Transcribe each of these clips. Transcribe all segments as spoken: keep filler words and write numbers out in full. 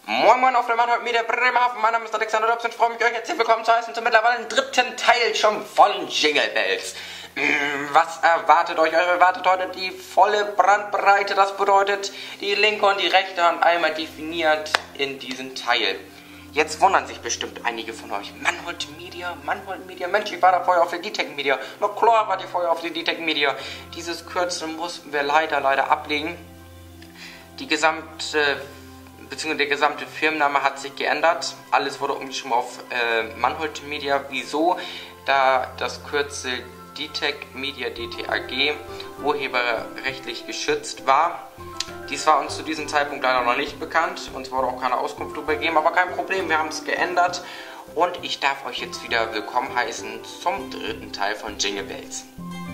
Moin Moin auf der Mannheit Media Bremerhaven, mein Name ist Alexander Dobson, ich freue mich, euch herzlich willkommen zu heißen zum mittlerweile dritten Teil schon von Jingle Bells. Was erwartet euch? Euch erwartet heute die volle Brandbreite, das bedeutet die linke und die rechte Hand einmal definiert in diesem Teil. Jetzt wundern sich bestimmt einige von euch. Mannhold Media, Mannhold Media, Mensch, ich war da vorher auf der D T E C Media. Na klar war die vorher auf der D T E C Media. Dieses Kürzel mussten wir leider, leider ablegen. Die gesamte, beziehungsweise der gesamte Firmenname hat sich geändert. Alles wurde umgeschrieben auf äh, Mannhold Media. Wieso? Da das Kürzel D T E C Media D T A G urheberrechtlich geschützt war. Dies war uns zu diesem Zeitpunkt leider noch nicht bekannt. Uns wurde auch keine Auskunft darüber gegeben, aber kein Problem, wir haben es geändert. Und ich darf euch jetzt wieder willkommen heißen zum dritten Teil von Jingle Bells.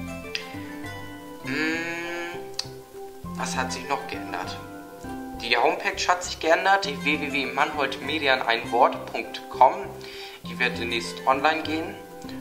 Hm, was hat sich noch geändert? Die Homepage hat sich geändert, die w w w punkt mannholdmedia in ein Wort punkt com. Die wird demnächst online gehen.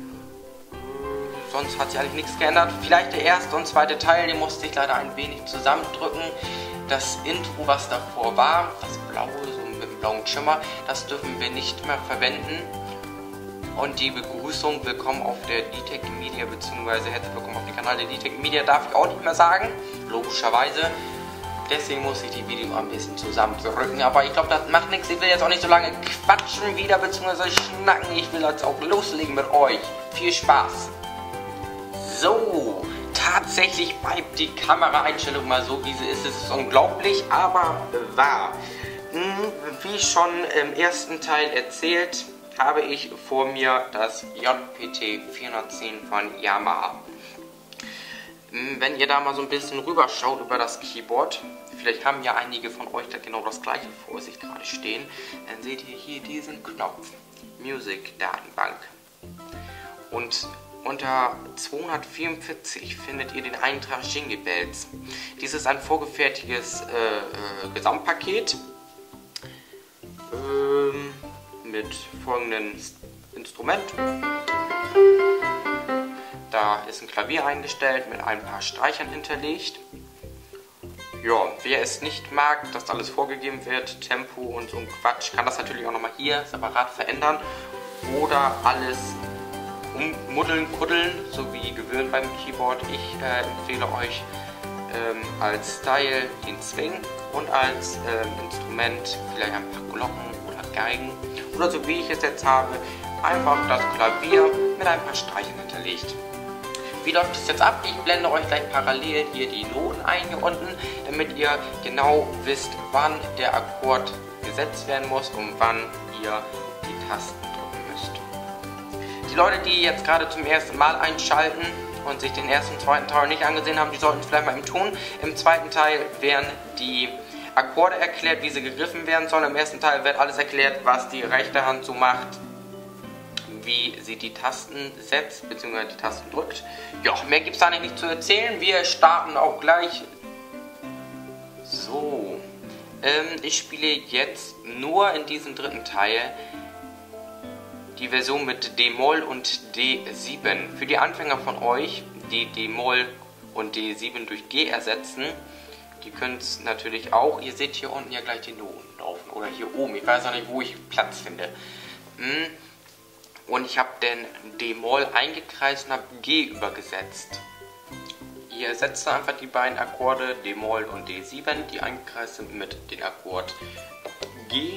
Sonst hat sich eigentlich nichts geändert. Vielleicht der erste und zweite Teil, den musste ich leider ein wenig zusammendrücken. Das Intro, was davor war, das blaue, so mit dem blauen Schimmer, das dürfen wir nicht mehr verwenden. Und die Begrüßung, willkommen auf der D T E C Media, beziehungsweise herzlich willkommen auf dem Kanal der D T E C Media, darf ich auch nicht mehr sagen, logischerweise. Deswegen muss ich die Video ein bisschen zusammendrücken, aber ich glaube, das macht nichts. Ich will jetzt auch nicht so lange quatschen wieder, beziehungsweise schnacken. Ich will jetzt auch loslegen mit euch. Viel Spaß! So, tatsächlich bleibt die Kameraeinstellung mal so, wie sie ist. Es ist unglaublich, aber wahr. Wie schon im ersten Teil erzählt, habe ich vor mir das J P T vierhundertzehn von Yamaha. Wenn ihr da mal so ein bisschen rüberschaut über das Keyboard, vielleicht haben ja einige von euch da genau das gleiche vor sich gerade stehen, dann seht ihr hier diesen Knopf, Music Datenbank. Und unter zweihundertvierundvierzig findet ihr den Eintrag Jingle Bells. Dies ist ein vorgefertigtes äh, äh, Gesamtpaket ähm, mit folgendem Instrument. Da ist ein Klavier eingestellt mit ein paar Streichern hinterlegt. Ja, wer es nicht mag, dass alles vorgegeben wird, Tempo und so ein Quatsch, kann das natürlich auch nochmal hier separat verändern oder alles ummuddeln, kuddeln, so wie gewöhnt beim Keyboard. Ich äh, empfehle euch ähm, als Style den Swing und als ähm, Instrument vielleicht ein paar Glocken oder Geigen oder so wie ich es jetzt habe, einfach das Klavier mit ein paar Streichen hinterlegt. Wie läuft es jetzt ab? Ich blende euch gleich parallel hier die Noten ein hier unten, damit ihr genau wisst, wann der Akkord gesetzt werden muss und wann ihr die Tasten drücken müsst. Die Leute, die jetzt gerade zum ersten Mal einschalten und sich den ersten und zweiten Teil nicht angesehen haben, die sollten es vielleicht mal eben tun. Im zweiten Teil werden die Akkorde erklärt, wie sie gegriffen werden sollen. Im ersten Teil wird alles erklärt, was die rechte Hand so macht, wie sie die Tasten setzt bzw. die Tasten drückt. Ja, mehr gibt es da nicht zu erzählen. Wir starten auch gleich. So, ähm, ich spiele jetzt nur in diesem dritten Teil die Version mit D-Moll und D sieben. Für die Anfänger von euch, die D-Moll und D sieben durch G ersetzen, die können es natürlich auch. Ihr seht hier unten ja gleich die Noten laufen oder hier oben. Ich weiß noch nicht, wo ich Platz finde. Hm. Und ich habe den D-Moll eingekreist und habe G übergesetzt. Ihr ersetzt einfach die beiden Akkorde D-Moll und D sieben, die eingekreist sind, mit dem Akkord G.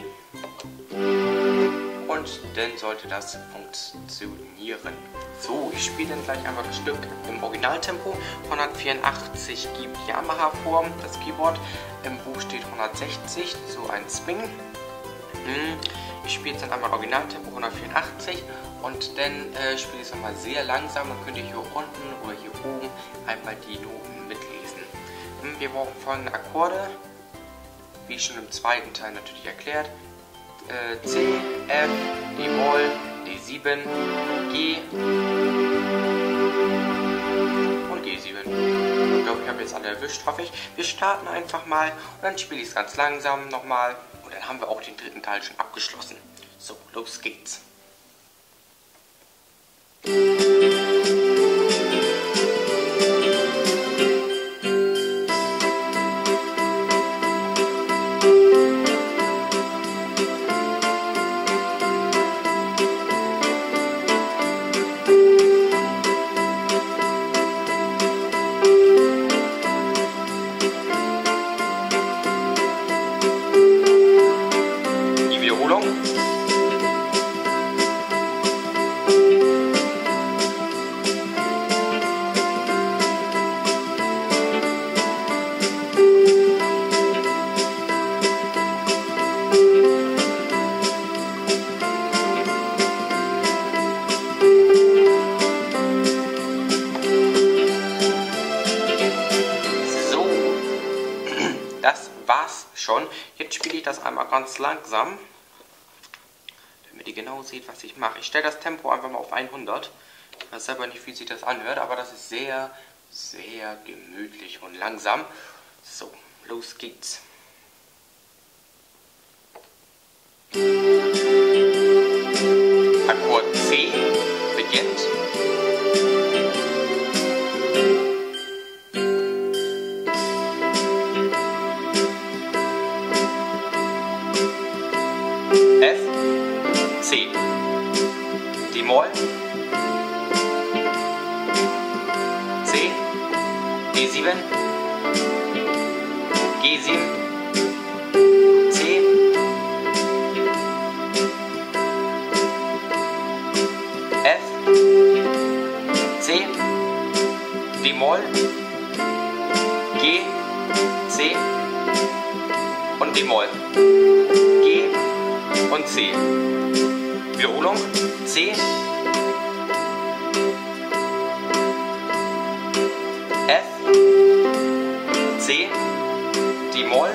Und dann sollte das funktionieren. So, ich spiele dann gleich einfach das Stück im Originaltempo. hundertvierundachtzig gibt Yamaha vor, das Keyboard. Im Buch steht hundertsechzig, so ein Swing. Ich spiele jetzt dann einmal Originaltempo hundertvierundachtzig und dann äh, spiele ich es nochmal sehr langsam. Dann könnt ihr hier unten oder hier oben einmal die Noten mitlesen. Wir brauchen folgende Akkorde, wie schon im zweiten Teil natürlich erklärt. Äh, C, F, D-Moll, D sieben, G und G sieben. Ich glaube, ich habe jetzt alle erwischt, hoffe ich. Wir starten einfach mal und dann spiele ich es ganz langsam nochmal. Und dann haben wir auch den dritten Teil schon abgeschlossen. So, los geht's. ganz langsam, damit ihr genau seht, was ich mache. Ich stelle das Tempo einfach mal auf hundert. Ich weiß selber nicht, wie sich das anhört, aber das ist sehr, sehr gemütlich und langsam. So, los geht's. Akkord C beginnt. F, C, D-Moll, C, D sieben, G sieben, C, F, C, D-Moll, G, C und D-Moll, G und C. Wiederholung, C, F, C, D-Moll,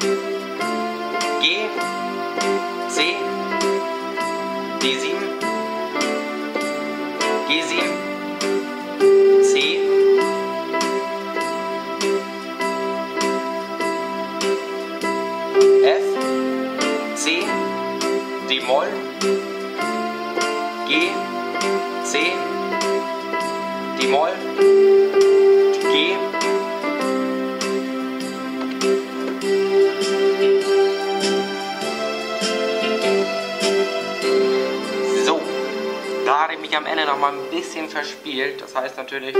G, C, D sieben, G sieben, C, F, C, D-Moll, G, C, D-Moll, G, so, da hatte ich mich am Ende noch mal ein bisschen verspielt, das heißt natürlich,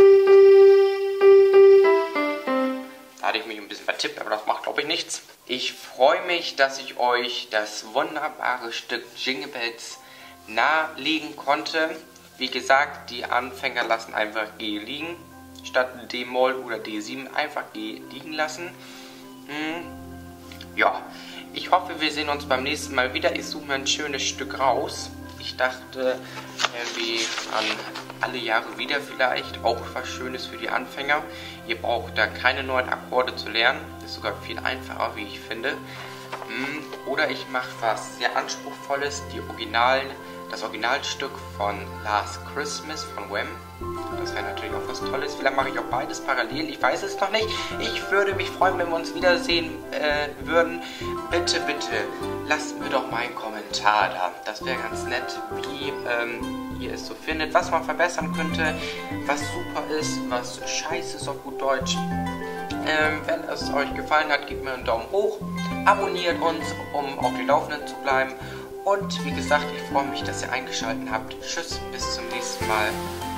da hatte ich mich ein bisschen vertippt, aber das macht glaube ich nichts. Ich freue mich, dass ich euch das wunderbare Stück Jingle Bells nahelegen konnte. Wie gesagt, die Anfänger lassen einfach G liegen, statt D-Moll oder D sieben einfach G liegen lassen. Hm. Ja, ich hoffe, wir sehen uns beim nächsten Mal wieder. Ich suche mir ein schönes Stück raus. Ich dachte irgendwie an alle Jahre wieder vielleicht, auch was Schönes für die Anfänger. Ihr braucht da keine neuen Akkorde zu lernen, ist sogar viel einfacher, wie ich finde. Oder ich mache was sehr Anspruchsvolles, die Originalen, das Originalstück von Last Christmas von Wham. Das wäre natürlich auch was Tolles. Vielleicht mache ich auch beides parallel, ich weiß es noch nicht. Ich würde mich freuen, wenn wir uns wiedersehen äh, würden. Bitte, bitte, lasst mir doch mal einen Kommentar da. Das wäre ganz nett, wie ähm, ihr es so findet, was man verbessern könnte, was super ist, was scheiße ist auf gut Deutsch. Ähm, wenn es euch gefallen hat, gebt mir einen Daumen hoch, abonniert uns, um auf dem Laufenden zu bleiben. Und wie gesagt, ich freue mich, dass ihr eingeschaltet habt. Tschüss, bis zum nächsten Mal.